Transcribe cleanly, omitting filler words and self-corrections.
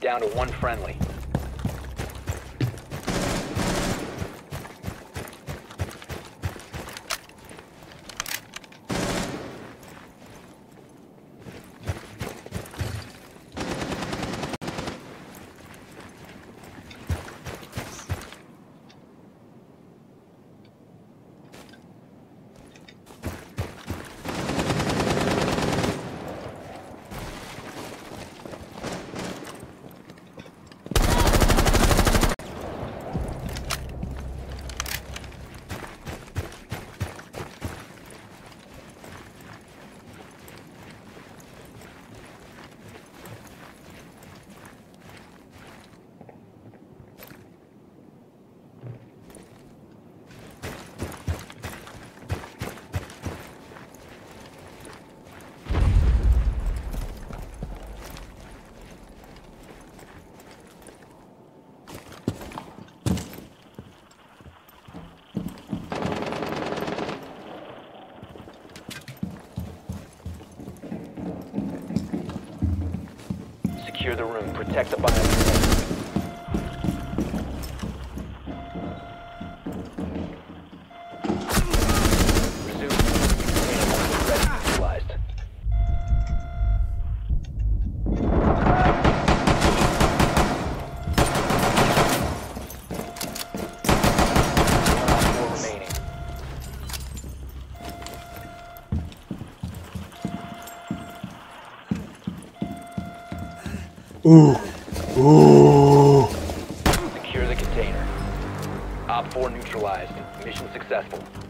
down to one friendly. Secure the room. Protect the biocontainer. Resume. Container ready neutralized. One on 4 remaining. Ooh. Ooh. Secure the container. Op 4 neutralized. Mission successful.